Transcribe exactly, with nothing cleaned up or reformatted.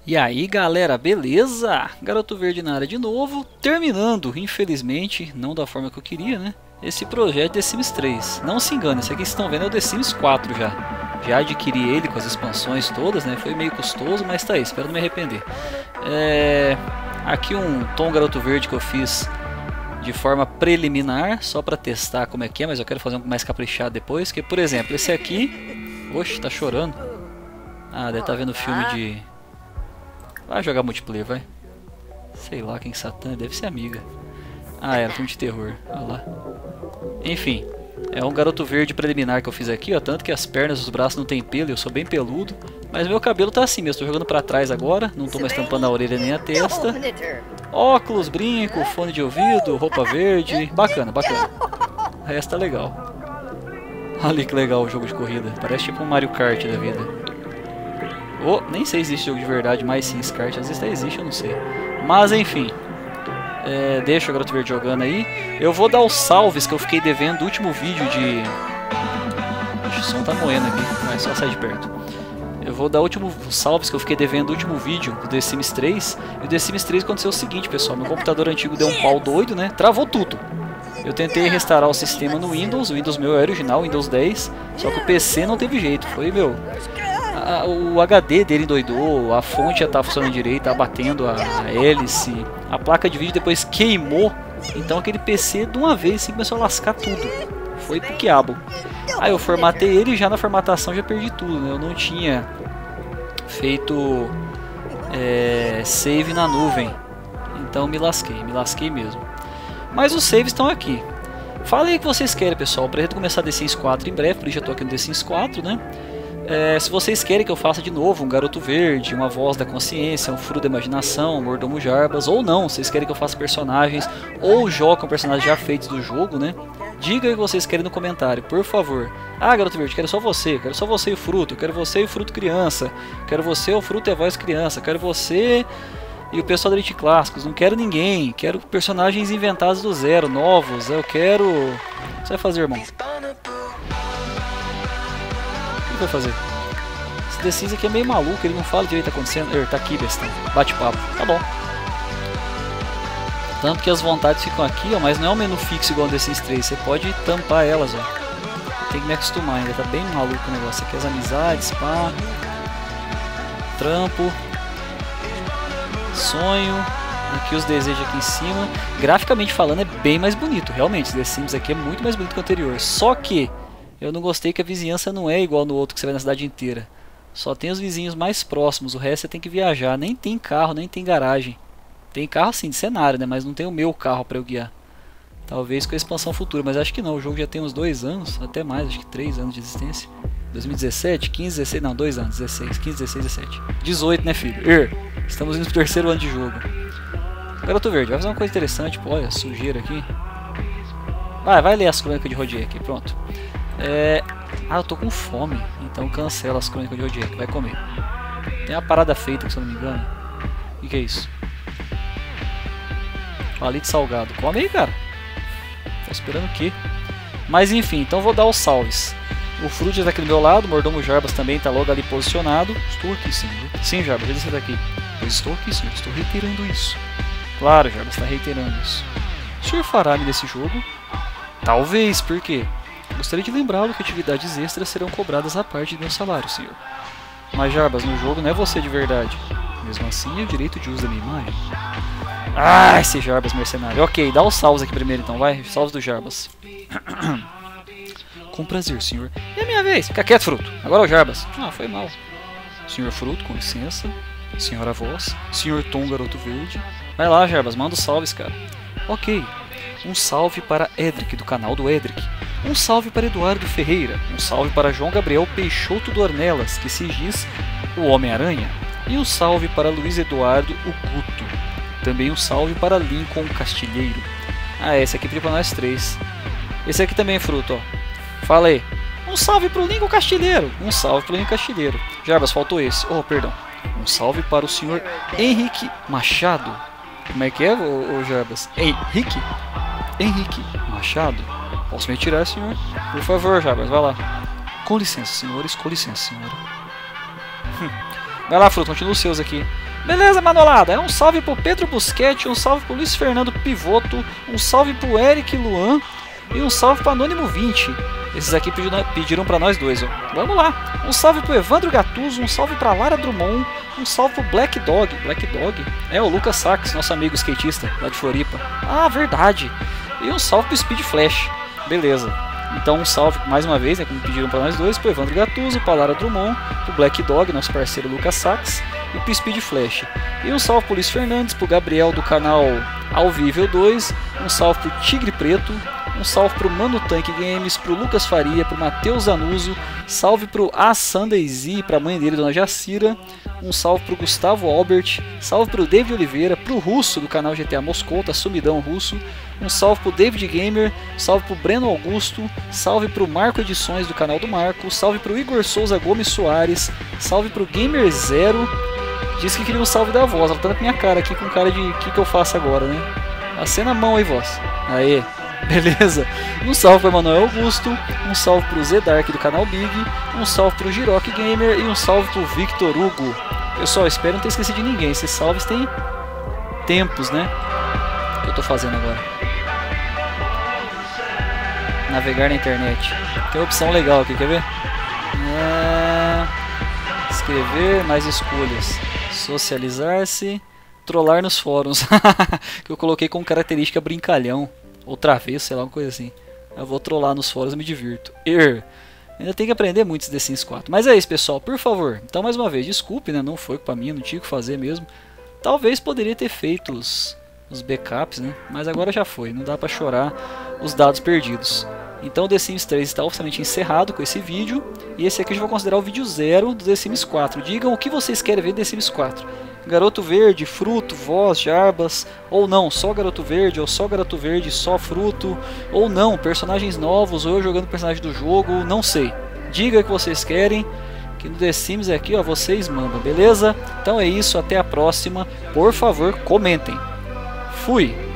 E aí galera, beleza? Garoto Verde na área de novo, terminando, infelizmente, não da forma que eu queria, né? Esse projeto The Sims três. Não se engane, esse aqui que vocês estão vendo é o The Sims quatro já. Já adquiri ele com as expansões todas, né? Foi meio custoso, mas tá aí, espero não me arrepender. É... Aqui um tom Garoto Verde que eu fiz de forma preliminar, só pra testar como é que é, mas eu quero fazer um mais caprichado depois. Que, por exemplo, esse aqui... Oxe, tá chorando. Ah, deve estar vendo filme de... Vai jogar multiplayer, vai. Sei lá quem Satã, deve ser amiga. Ah, era filme de terror, olha lá. Enfim, é um Garoto Verde preliminar que eu fiz aqui, ó. Tanto que as pernas e os braços não tem pelo, eu sou bem peludo. Mas meu cabelo tá assim mesmo, tô jogando pra trás agora. Não tô mais tampando a orelha nem a testa. Óculos, brinco, fone de ouvido, roupa verde. Bacana, bacana. O resto tá legal. Olha que legal o jogo de corrida. Parece tipo um Mario Kart da vida. Oh, nem sei se existe jogo de verdade, mas sim, Kart. Às vezes até existe, eu não sei. Mas enfim, é, deixa o Garoto Verde jogando aí. Eu vou dar os salves que eu fiquei devendo do último vídeo de... Ixi, o som tá moendo aqui, mas só sai de perto. Eu vou dar último, os salves que eu fiquei devendo do último vídeo do The Sims três. E o The Sims três aconteceu o seguinte, pessoal. Meu computador antigo deu um pau doido, né? Travou tudo. Eu tentei restaurar o sistema no Windows. O Windows meu é original, Windows dez. Só que o P C não teve jeito. Foi, meu... A, o H D dele endoidou, a fonte já estava funcionando direito, estava batendo a, a hélice, a placa de vídeo depois queimou, então aquele P C de uma vez assim, começou a lascar tudo, foi pro quiabo. Aí eu formatei ele e já na formatação já perdi tudo, né? Eu não tinha feito é, save na nuvem, então me lasquei, me lasquei mesmo. Mas os saves estão aqui. Falei o que vocês querem, pessoal, para começar The Sims quatro em breve, por isso já estou aqui no The Sims quatro, né? É, se vocês querem que eu faça de novo um Garoto Verde, uma Voz da Consciência, um Furo da Imaginação, um Mordomo Jarbas, ou não, vocês querem que eu faça personagens, ou jogue com personagens já feitos do jogo, né? Diga o que vocês querem no comentário, por favor. Ah, Garoto Verde, quero só você, quero só você e o Fruto, quero você e o Fruto criança, quero você, o Fruto e a Voz criança, quero você e o pessoal da Elite Clássicos, não quero ninguém, quero personagens inventados do zero, novos, eu quero... O que você vai fazer, irmão? O que vai fazer? Esse The Sims aqui é meio maluco, ele não fala direito o que tá acontecendo. Er, tá aqui, bestão. Bate papo. Tá bom. Tanto que as vontades ficam aqui, ó, mas não é um menu fixo igual no The Sims três. Você pode tampar elas, ó. Tem que me acostumar ainda, tá bem maluco o negócio. Aqui as amizades, pá. Trampo. Sonho. Aqui os desejos aqui em cima. Graficamente falando é bem mais bonito, realmente. The Sims aqui é muito mais bonito que o anterior. Só que eu não gostei que a vizinhança não é igual no outro que você vai na cidade inteira. Só tem os vizinhos mais próximos, o resto você tem que viajar. Nem tem carro, nem tem garagem. Tem carro sim, de cenário, né? Mas não tem o meu carro para eu guiar. Talvez com a expansão futura, mas acho que não. O jogo já tem uns dois anos, até mais, acho que três anos de existência. dois mil e dezessete, quinze, dezesseis, não, dois anos, dezesseis, quinze, dezesseis, dezessete. dezoito, né, filho? Er, estamos indo pro terceiro ano de jogo. Garoto Verde, vai fazer uma coisa interessante, pô, olha, sujeira aqui. Vai, vai ler as crônicas de Rodier aqui, pronto. É... Ah, eu tô com fome, então cancela as crônicas de Rodier, que vai comer. Tem uma parada feita, se eu não me engano. O que, que é isso? Palito salgado. Come aí, cara. Tá esperando o quê? Mas enfim, então vou dar os salves. O Fruit tá aqui do meu lado, o Mordomo Jarbas também tá logo ali posicionado. Estou aqui, sim. Sim, Jarbas, ele está aqui. Eu estou aqui, senhor. Estou reiterando isso. Claro, Jarbas, está reiterando isso. O senhor fará-me desse jogo? Talvez, por quê? Gostaria de lembrá-lo que atividades extras serão cobradas à parte de meu salário, senhor. Mas Jarbas, no jogo não é você de verdade. Mesmo assim, é o direito de uso da minha imagem. Ah, esse Jarbas mercenário. Ok, dá os salvos aqui primeiro então, vai. Salvos do Jarbas. Com prazer, senhor. É a minha vez. Fica quieto, Fruto. Agora é o Jarbas. Ah, foi mal. Senhor Fruto, com licença. Senhora Voz. Senhor Tom Garoto Verde. Vai lá, Jarbas, manda os salves, cara. Ok. Um salve para Edric, do canal do Edric. Um salve para Eduardo Ferreira. Um salve para João Gabriel Peixoto do Ornelas, que se diz o Homem-Aranha. E um salve para Luiz Eduardo o Guto. Também um salve para Lincoln Castilheiro. Ah, esse aqui pediu para nós três. Esse aqui também é Fruto, ó. Fala aí. Um salve para o Lincoln Castilheiro. Um salve para o Lincoln Castilheiro. Jarbas, faltou esse. Oh, perdão. Um salve para o senhor Henrique Machado. Como é que é, ô, ô Jarbas? Henrique? Henrique Machado? Posso me retirar, senhor? Por favor, Jarbas, vai lá. Com licença, senhores, com licença, senhora. Vai lá, Fruto, continua os seus aqui. Beleza, manolada? É um salve pro Pedro Busquete, um salve pro Luiz Fernando Pivoto, um salve pro Eric Luan e um salve pro Anônimo vinte. Esses aqui pediram, pediram pra nós dois, ó. Vamos lá. Um salve pro Evandro Gattuso, um salve pra Lara Drummond, um salve pro Black Dog. Black Dog? É, o Lucas Sachs, nosso amigo skatista lá de Floripa. Ah, verdade. E um salve pro Speed Flash. Beleza. Então um salve mais uma vez, né, como pediram para nós dois, pro Evandro Gattuso, pra Lara Drummond, pro Black Dog, nosso parceiro Lucas Sachs, e pro Speed Flash. E um salve pro Luiz Fernandes, pro Gabriel do canal Alvível dois, um salve pro Tigre Preto, um salve pro Mano Tank Games, pro Lucas Faria, pro Matheus Zanuso, salve pro A Sunday Z, pra mãe dele, Dona Jacira, um salve pro Gustavo Albert, salve pro David Oliveira, pro Russo do canal G T A Moscou, tá sumidão Russo, um salve pro David Gamer, salve pro Breno Augusto, salve pro Marco Edições do canal do Marco, salve pro Igor Souza Gomes Soares, salve pro Gamer Zero, disse que queria um salve da voz, ela tá na minha cara aqui com cara de o que, que eu faço agora, né? Acena a mão aí, voz. Aê, beleza? Um salve pro Emanuel Augusto, um salve pro Zedark do canal Big, um salve pro Giroc Gamer e um salve pro Victor Hugo. Pessoal, espero não ter esquecido de ninguém, esses salves têm tempos, né? O que eu tô fazendo agora? Navegar na internet. Tem uma opção legal aqui, quer ver? É... Escrever, mais escolhas. Socializar-se, trollar nos fóruns. Que eu coloquei como característica brincalhão. Ou travesso, sei lá, uma coisa assim. Eu vou trollar nos fóruns e me divirto. Er. Ainda tem que aprender muito esse The Sims quatro. Mas é isso, pessoal, por favor. Então, mais uma vez, desculpe, né? Não foi culpa minha, não tinha o que fazer mesmo. Talvez poderia ter feito os, os backups, né? Mas agora já foi, não dá pra chorar os dados perdidos. Então o The Sims três está oficialmente encerrado com esse vídeo. E esse aqui eu já vou considerar o vídeo zero do The Sims quatro. Digam o que vocês querem ver do The Sims quatro. Garoto Verde, Fruto, Voz, Jarbas, ou não, só Garoto Verde, ou só Garoto Verde, só Fruto, ou não, personagens novos, ou eu jogando personagem do jogo, não sei. Diga o que vocês querem, que no The Sims aqui, ó, vocês mandam, beleza? Então é isso, até a próxima. Por favor, comentem. Fui!